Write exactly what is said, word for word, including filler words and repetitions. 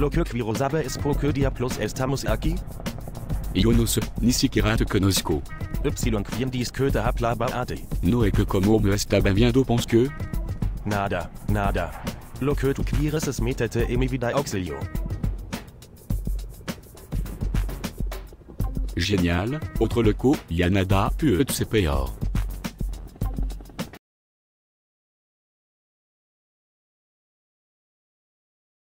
Lo que quiero saber es por qué diablos estamos aquí. Yo no sé, ni siquiera te conozco. Y quién dice que te habla baate. No es que como me estaba viendo pense que... Nada, nada. Lo que tú quieres es meterte en mi vida auxilio. Génial, autre loco, Yanada, peut c'est peor.